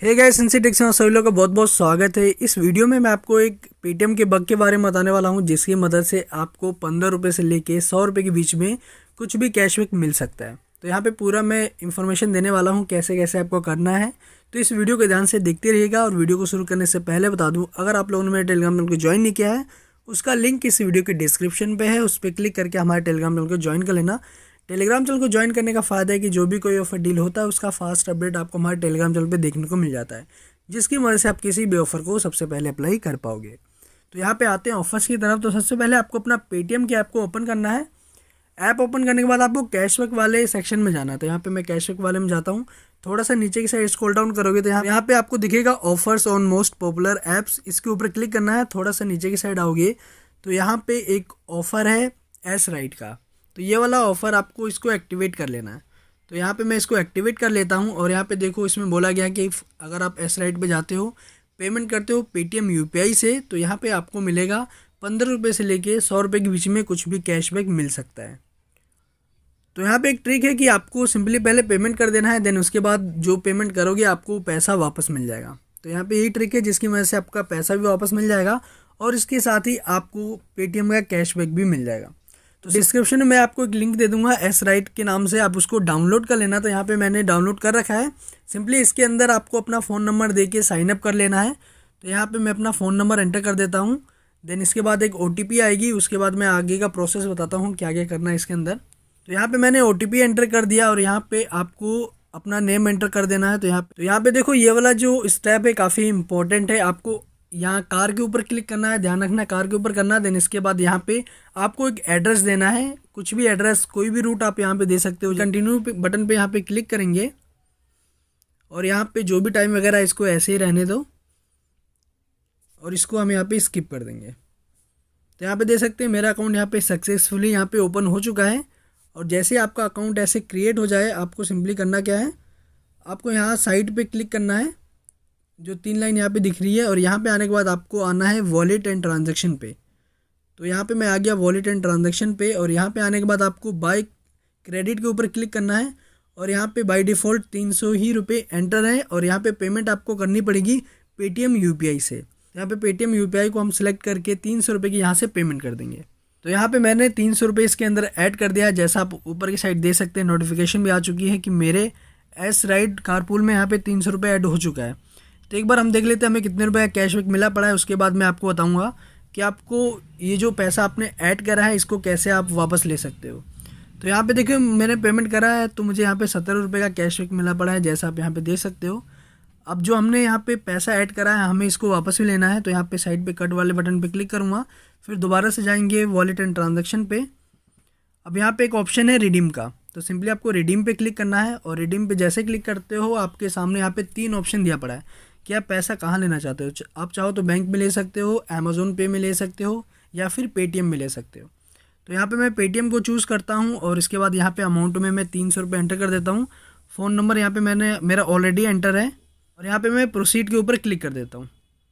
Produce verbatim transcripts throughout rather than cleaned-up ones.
Hey guys, सिंसिटेक्स में सभी लोगों का बहुत बहुत स्वागत है। इस वीडियो में मैं आपको एक पेटीएम के बग के बारे में बताने वाला हूं, जिसकी मदद से आपको पंद्रह रुपये से लेके सौ रुपये के बीच में कुछ भी कैशबैक मिल सकता है। तो यहाँ पे पूरा मैं इन्फॉर्मेशन देने वाला हूं कैसे कैसे आपको करना है। तो इस वीडियो को ध्यान से देखते रहिएगा। और वीडियो को शुरू करने से पहले बता दूँ, अगर आप लोगों ने मेरे टेलीग्राम चैनल को ज्वाइन नहीं किया है, उसका लिंक इस वीडियो के डिस्क्रिप्शन पे है। उस पर क्लिक करके हमारे टेलीग्राम चैनल को ज्वाइन कर लेना। टेलीग्राम चैनल को ज्वाइन करने का फ़ायदा है कि जो भी कोई ऑफर डील होता है उसका फास्ट अपडेट आपको हमारे टेलीग्राम चैनल पे देखने को मिल जाता है, जिसकी मदद से आप किसी भी ऑफर को सबसे पहले अप्लाई कर पाओगे। तो यहाँ पे आते हैं ऑफर्स की तरफ। तो सबसे पहले आपको अपना पेटीएम के ऐप को ओपन करना है। ऐप ओपन करने के बाद आपको कैशबैक वाले सेक्शन में जाना है। तो यहाँ पे मैं कैशबैक वाले में जाता हूँ। थोड़ा सा नीचे की साइड स्क्रॉल डाउन करोगे तो यहाँ यहाँ पे आपको दिखेगा offers on most popular apps. इसके ऊपर क्लिक करना है। थोड़ा सा नीचे की साइड आओगे तो यहाँ पे एक ऑफर है एस राइट का। तो ये वाला ऑफर आपको इसको एक्टिवेट कर लेना है। तो यहाँ पे मैं इसको एक्टिवेट कर लेता हूँ। और यहाँ पे देखो, इसमें बोला गया कि अगर आप एस राइट पे जाते हो, पेमेंट करते हो पेटीएम यूपीआई से, तो यहाँ पे आपको मिलेगा पंद्रह रुपये से लेके सौ रुपये के बीच में कुछ भी कैशबैक मिल सकता है। तो यहाँ पे एक ट्रिक है कि आपको सिंपली पहले पेमेंट कर देना है, देन उसके बाद जो पेमेंट करोगे आपको पैसा वापस मिल जाएगा। तो यहाँ पे यही ट्रिक है जिसकी वजह से आपका पैसा भी वापस मिल जाएगा और इसके साथ ही आपको पेटीएम का कैशबैक भी मिल जाएगा। तो डिस्क्रिप्शन में मैं आपको एक लिंक दे दूंगा एस राइट के नाम से, आप उसको डाउनलोड कर लेना। तो यहाँ पे मैंने डाउनलोड कर रखा है। सिंपली इसके अंदर आपको अपना फ़ोन नंबर दे के साइन अप कर लेना है। तो यहाँ पे मैं अपना फ़ोन नंबर एंटर कर देता हूँ। देन इसके बाद एक ओ टी पी आएगी। उसके बाद मैं आगे का प्रोसेस बताता हूँ क्या क्या करना है इसके अंदर। तो यहाँ पर मैंने ओ टी पी एंटर कर दिया और यहाँ पर आपको अपना नेम एंटर कर देना है। तो यहाँ तो यहाँ पे देखो, ये वाला जो स्टेप है काफ़ी इंपॉर्टेंट है। आपको यहाँ कार के ऊपर क्लिक करना है, ध्यान रखना कार के ऊपर करना है। देन इसके बाद यहाँ पे आपको एक एड्रेस देना है, कुछ भी एड्रेस, कोई भी रूट आप यहाँ पे दे सकते हो। कंटिन्यू बटन पे यहाँ पे क्लिक करेंगे और यहाँ पे जो भी टाइम वगैरह इसको ऐसे ही रहने दो और इसको हम यहाँ पे स्किप कर देंगे। तो यहाँ पे दे सकते हैं मेरा अकाउंट यहाँ पे सक्सेसफुली यहाँ पे ओपन हो चुका है। और जैसे आपका अकाउंट ऐसे क्रिएट हो जाए, आपको सिंपली करना क्या है, आपको यहाँ साइड पे क्लिक करना है, जो तीन लाइन यहाँ पे दिख रही है, और यहाँ पे आने के बाद आपको आना है वॉलेट एंड ट्रांजैक्शन पे। तो यहाँ पे मैं आ गया वॉलेट एंड ट्रांजैक्शन पे। और यहाँ पे आने के बाद आपको बाय क्रेडिट के ऊपर क्लिक करना है और यहाँ पे बाय डिफ़ॉल्ट तीन सौ ही रुपये एंटर है। और यहाँ पे पेमेंट आपको करनी पड़ेगी पेटीएम यूपीआई से। यहाँ पे पेटीएम यूपीआई को हम सिलेक्ट करके तीन सौ रुपये की यहाँ से पेमेंट कर देंगे। तो यहाँ पे मैंने तीन सौ रुपये इसके अंदर ऐड कर दिया है। जैसा आप ऊपर की साइड दे सकते हैं, नोटिफिकेशन भी आ चुकी है कि मेरे एस राइड कारपूल में यहाँ पे तीन सौ रुपये ऐड हो चुका है। तो एक बार हम देख लेते हैं हमें कितने रुपए का कैशबैक मिला पड़ा है। उसके बाद मैं आपको बताऊंगा कि आपको ये जो पैसा आपने ऐड करा है इसको कैसे आप वापस ले सकते हो। तो यहाँ पे देखिए, मैंने पेमेंट करा है तो मुझे यहाँ पे सत्तर रुपये का कैशबैक मिला पड़ा है, जैसा आप यहाँ पे देख सकते हो। अब जो हमने यहाँ पे पैसा ऐड करा है, हमें इसको वापस भी लेना है। तो यहाँ पे साइड पे कट वाले बटन पे क्लिक करूँगा, फिर दोबारा से जाएंगे वॉलेट एंड ट्रांजेक्शन पे। अब यहाँ पे एक ऑप्शन है रिडीम का। तो सिंपली आपको रिडीम पे क्लिक करना है और रिडीम पे जैसे क्लिक करते हो, आपके सामने यहाँ पे तीन ऑप्शन दिया पड़ा है कि आप पैसा कहाँ लेना चाहते हो। आप चाहो तो बैंक में ले सकते हो, अमेज़ोन पे में ले सकते हो, या फिर पेटीएम में ले सकते हो। तो यहाँ पे मैं पेटीएम को चूज़ करता हूँ और इसके बाद यहाँ पे अमाउंट में मैं तीन सौ रुपये एंटर कर देता हूँ। फ़ोन नंबर यहाँ पे मैंने मेरा ऑलरेडी एंटर है और यहाँ पे मैं प्रोसीड के ऊपर क्लिक कर देता हूँ।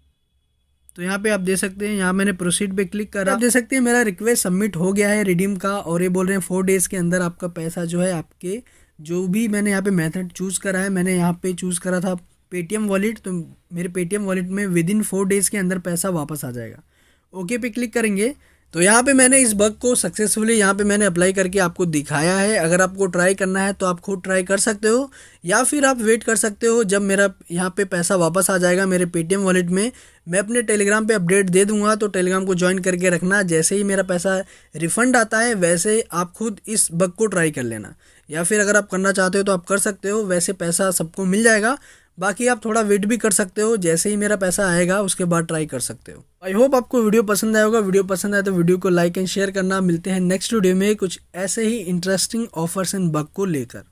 तो यहाँ पे आप दे सकते हैं, यहाँ मैंने प्रोसीड पे क्लिक करा। आप दे सकते हैं मेरा रिक्वेस्ट सबमिट हो गया है रिडीम का, और ये बोल रहे हैं फोर डेज़ के अंदर आपका पैसा जो है, आपके जो भी मैंने यहाँ पे मेथड चूज़ करा है, मैंने यहाँ पे चूज़ करा था पेटीएम वॉलेट, तो मेरे पेटीएम वॉलेट में विद इन फोर डेज़ के अंदर पैसा वापस आ जाएगा। ओके पे क्लिक करेंगे। तो यहाँ पे मैंने इस बग को सक्सेसफुली यहाँ पे मैंने अप्लाई करके आपको दिखाया है। अगर आपको ट्राई करना है तो आप खुद ट्राई कर सकते हो, या फिर आप वेट कर सकते हो जब मेरा यहाँ पे पैसा वापस आ जाएगा मेरे पेटीएम वॉलेट में। मैं अपने टेलीग्राम पे अपडेट दे दूंगा, तो टेलीग्राम को ज्वाइन करके रखना। जैसे ही मेरा पैसा रिफ़ंड आता है वैसे आप खुद इस बग को ट्राई कर लेना, या फिर अगर आप करना चाहते हो तो आप कर सकते हो। वैसे पैसा सबको मिल जाएगा, बाकी आप थोड़ा वेट भी कर सकते हो। जैसे ही मेरा पैसा आएगा उसके बाद ट्राई कर सकते हो। आई होप आपको वीडियो पसंद आया होगा। वीडियो पसंद आए तो वीडियो को लाइक एंड शेयर करना। मिलते हैं नेक्स्ट वीडियो में कुछ ऐसे ही इंटरेस्टिंग ऑफर्स एंड बग को लेकर।